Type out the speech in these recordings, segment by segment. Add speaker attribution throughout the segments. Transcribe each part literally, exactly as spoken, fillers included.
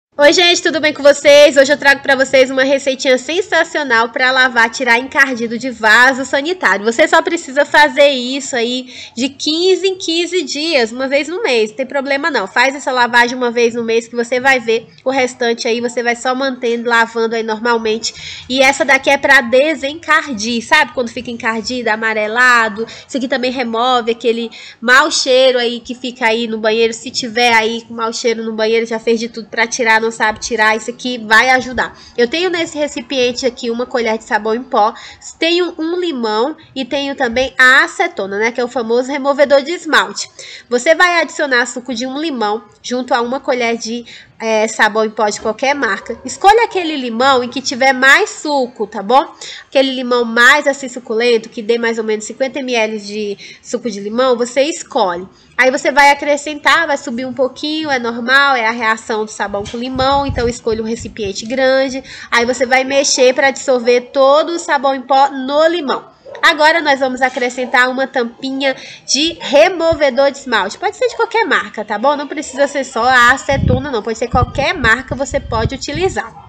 Speaker 1: Oi gente, tudo bem com vocês? Hoje eu trago para vocês uma receitinha sensacional para lavar, tirar encardido de vaso sanitário. Você só precisa fazer isso aí de quinze em quinze dias, uma vez no mês, não tem problema não. Faz essa lavagem uma vez no mês que você vai ver o restante aí, você vai só mantendo, lavando aí normalmente. E essa daqui é para desencardir, sabe? Quando fica encardido, amarelado. Isso aqui também remove aquele mau cheiro aí que fica aí no banheiro. Se tiver aí com mau cheiro no banheiro, já fez de tudo para tirar, não sabe tirar, isso aqui vai ajudar. Eu tenho nesse recipiente aqui uma colher de sabão em pó, tenho um limão e tenho também a acetona, né, que é o famoso removedor de esmalte. Você vai adicionar suco de um limão junto a uma colher de É, sabão em pó de qualquer marca. Escolha aquele limão em que tiver mais suco, tá bom? Aquele limão mais assim suculento, que dê mais ou menos cinquenta mililitros de suco de limão, você escolhe. Aí você vai acrescentar, vai subir um pouquinho, é normal, é a reação do sabão com limão, então escolha um recipiente grande. Aí você vai mexer para dissolver todo o sabão em pó no limão. Agora nós vamos acrescentar uma tampinha de removedor de esmalte. Pode ser de qualquer marca, tá bom? Não precisa ser só a acetona, não. Pode ser qualquer marca, você pode utilizar.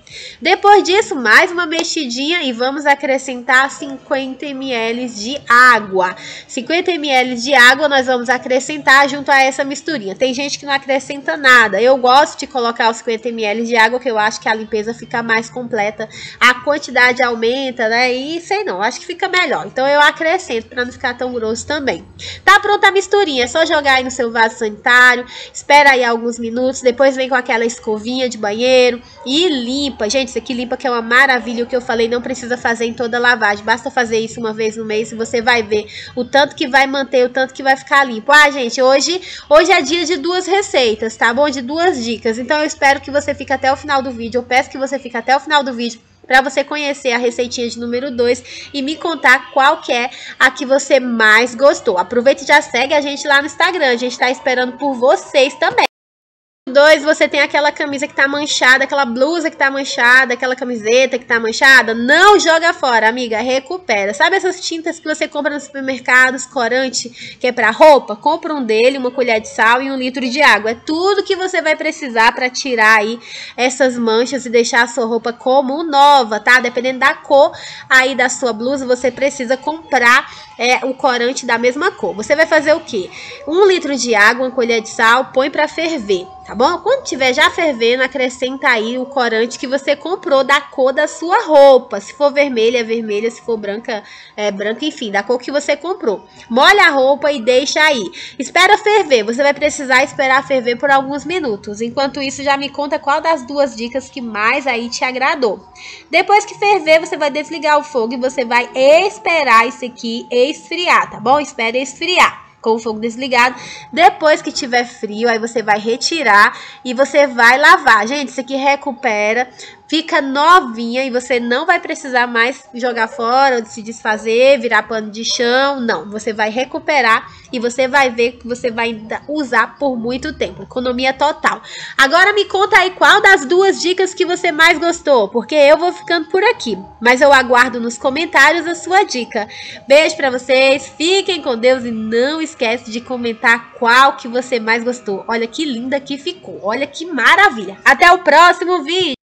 Speaker 1: Depois disso, mais uma mexidinha e vamos acrescentar cinquenta mililitros de água. cinquenta mililitros de água nós vamos acrescentar junto a essa misturinha. Tem gente que não acrescenta nada. Eu gosto de colocar os cinquenta mililitros de água, que eu acho que a limpeza fica mais completa. A quantidade aumenta, né? E sei não, acho que fica melhor. Então eu acrescento para não ficar tão grosso também. Tá pronta a misturinha, é só jogar aí no seu vaso sanitário, espera aí alguns minutos, depois vem com aquela escovinha de banheiro e limpa. Gente, isso aqui limpa, que é uma maravilha. O que eu falei, não precisa fazer em toda a lavagem, basta fazer isso uma vez no mês e você vai ver o tanto que vai manter, o tanto que vai ficar limpo. Ah, gente, hoje, hoje é dia de duas receitas, tá bom? De duas dicas, então eu espero que você fique até o final do vídeo. Eu peço que você fique até o final do vídeo para você conhecer a receitinha de número dois e me contar qual que é a que você mais gostou. Aproveita e já segue a gente lá no Instagram, a gente tá esperando por vocês também. Dois, você tem aquela camisa que tá manchada, aquela blusa que tá manchada, aquela camiseta que tá manchada, não joga fora, amiga, recupera. Sabe essas tintas que você compra nos supermercados, corante, que é pra roupa? Compra um dele, uma colher de sal e um litro de água. É tudo que você vai precisar pra tirar aí essas manchas e deixar a sua roupa como nova, tá? Dependendo da cor aí da sua blusa, você precisa comprar é, o corante da mesma cor. Você vai fazer o quê? Um litro de água, uma colher de sal, põe pra ferver. Tá bom? Quando tiver já fervendo, acrescenta aí o corante que você comprou da cor da sua roupa. Se for vermelha, é vermelha. Se for branca, é branca. Enfim, da cor que você comprou. Molha a roupa e deixa aí. Espera ferver. Você vai precisar esperar ferver por alguns minutos. Enquanto isso, já me conta qual das duas dicas que mais aí te agradou. Depois que ferver, você vai desligar o fogo e você vai esperar isso aqui esfriar, tá bom? Espera esfriar com o fogo desligado. Depois que tiver frio, aí você vai retirar e você vai lavar. Gente, isso aqui recupera, fica novinha e você não vai precisar mais jogar fora ou se desfazer, virar pano de chão. Não, você vai recuperar e você vai ver que você vai usar por muito tempo. Economia total. Agora me conta aí qual das duas dicas que você mais gostou, porque eu vou ficando por aqui. Mas eu aguardo nos comentários a sua dica. Beijo pra vocês, fiquem com Deus e não esquece de comentar qual que você mais gostou. Olha que linda que ficou, olha que maravilha. Até o próximo vídeo!